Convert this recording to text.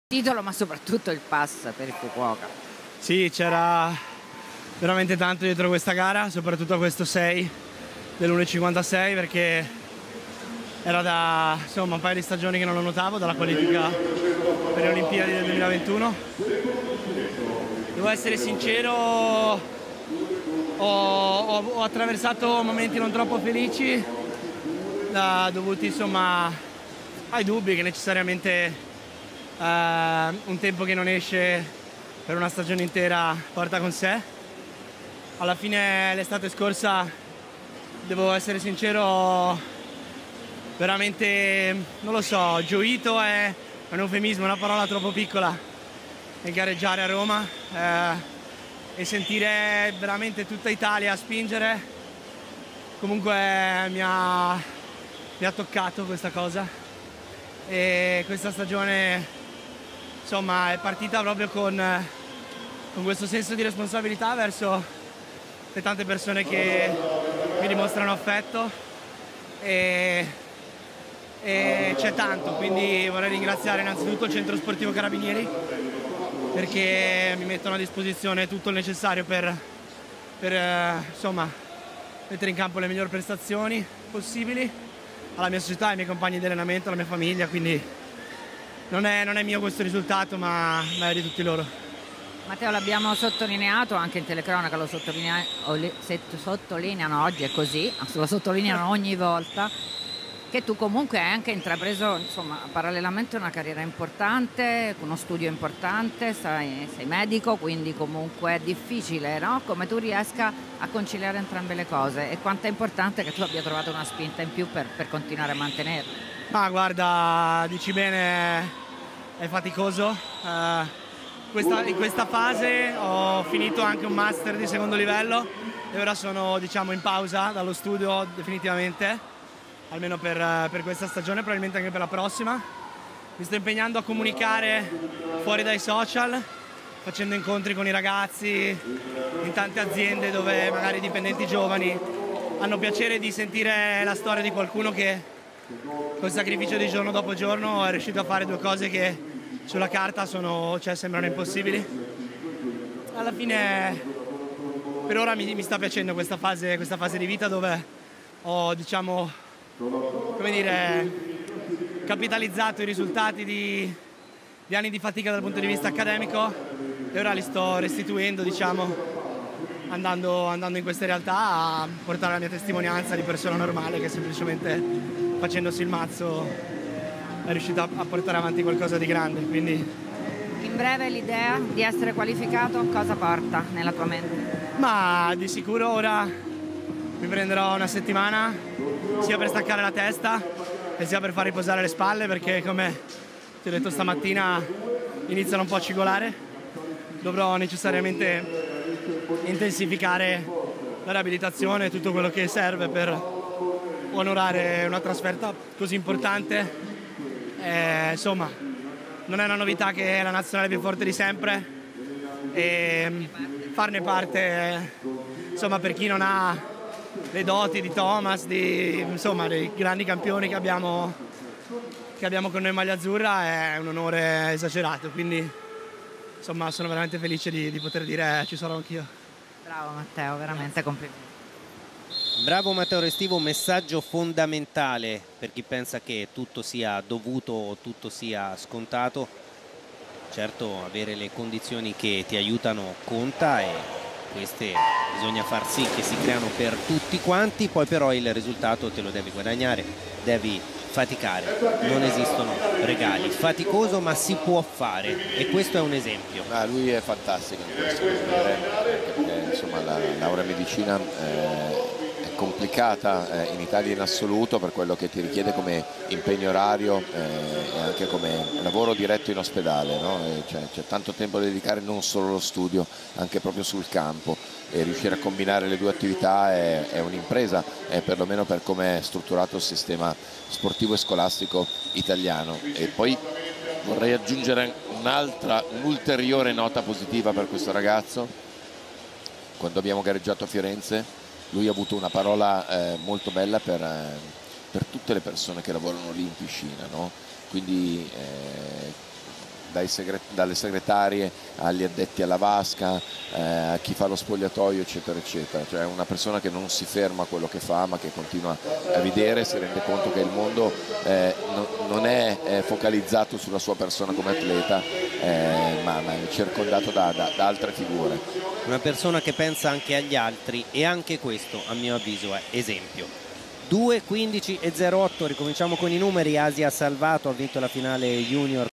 Titolo, ma soprattutto il pass per il Fukuoka. Sì, c'era veramente tanto dietro questa gara, soprattutto questo 6 dell'1.56, perché era da insomma un paio di stagioni che non lo notavo, dalla qualifica per le Olimpiadi del 2021. Devo essere sincero, ho attraversato momenti non troppo felici, dovuti insomma ai dubbi che necessariamente un tempo che non esce per una stagione intera porta con sé. Alla fine l'estate scorsa, devo essere sincero, veramente, non lo so, gioito è un eufemismo, una parola troppo piccola nel gareggiare a Roma e sentire veramente tutta Italia spingere. Comunque mi ha toccato questa cosa, e questa stagione insomma è partita proprio con questo senso di responsabilità verso le tante persone che mi dimostrano affetto, e c'è tanto, quindi vorrei ringraziare innanzitutto il Centro Sportivo Carabinieri, perché mi mettono a disposizione tutto il necessario per insomma mettere in campo le migliori prestazioni possibili, alla mia società, ai miei compagni di allenamento, alla mia famiglia, quindi non è mio questo risultato, ma è di tutti loro. Matteo, l'abbiamo sottolineato anche in telecronaca, lo sottolineano oggi, è così, lo sottolineano ogni volta, che tu comunque hai anche intrapreso, insomma, parallelamente una carriera importante, uno studio importante, sei medico, quindi comunque è difficile, no? Come tu riesca a conciliare entrambe le cose, e quanto è importante che tu abbia trovato una spinta in più per continuare a mantenerla. Ma guarda, dici bene, è faticoso. In questa fase ho finito anche un master di secondo livello e ora sono, diciamo, in pausa dallo studio definitivamente, almeno per questa stagione, probabilmente anche per la prossima. Mi sto impegnando a comunicare fuori dai social, facendo incontri con i ragazzi in tante aziende dove magari i dipendenti giovani hanno piacere di sentire la storia di qualcuno che col sacrificio di giorno dopo giorno è riuscito a fare due cose che sulla carta sembrano impossibili. Alla fine per ora mi sta piacendo questa fase di vita, dove ho, diciamo, come dire, capitalizzato i risultati di anni di fatica dal punto di vista accademico, e ora li sto restituendo, diciamo, andando in queste realtà a portare la mia testimonianza di persona normale che semplicemente, facendosi il mazzo, è riuscito a portare avanti qualcosa di grande. Quindi in breve, l'idea di essere qualificato cosa porta nella tua mente? Ma di sicuro ora mi prenderò una settimana sia per staccare la testa e sia per far riposare le spalle, perché come ti ho detto stamattina iniziano un po' a cigolare. Dovrò necessariamente intensificare la riabilitazione, tutto quello che serve per onorare una trasferta così importante. Insomma, non è una novità che è la nazionale più forte di sempre, e farne parte, insomma, per chi non ha le doti di Thomas, insomma, dei grandi campioni che abbiamo con noi in maglia azzurra, è un onore esagerato, quindi insomma sono veramente felice di poter dire ci sarò anch'io. Bravo Matteo, veramente complimenti. Bravo Matteo Restivo, un messaggio fondamentale per chi pensa che tutto sia dovuto o tutto sia scontato. Certo, avere le condizioni che ti aiutano conta, e queste bisogna far sì che si creano per tutti quanti, poi però il risultato te lo devi guadagnare, devi faticare, non esistono regali. Faticoso, ma si può fare, e questo è un esempio. Lui è fantastico in questo, perché insomma la laurea in medicina complicata in Italia in assoluto, per quello che ti richiede come impegno orario e anche come lavoro diretto in ospedale, no? C'è tanto tempo da dedicare, non solo allo studio, anche proprio sul campo, e riuscire a combinare le due attività è un'impresa, perlomeno per come è strutturato il sistema sportivo e scolastico italiano. E poi vorrei aggiungere un'ulteriore nota positiva per questo ragazzo. Quando abbiamo gareggiato a Firenze, lui ha avuto una parola molto bella per tutte le persone che lavorano lì in piscina, no? Quindi dalle segretarie agli addetti alla vasca, a chi fa lo spogliatoio, eccetera eccetera. Cioè una persona che non si ferma a quello che fa, ma che continua a vedere, si rende conto che il mondo non è focalizzato sulla sua persona come atleta, ma è circondato da altre figure. Una persona che pensa anche agli altri, e anche questo a mio avviso è esempio. 2:15 e 08, ricominciamo con i numeri. Asia Salvato ha vinto la finale junior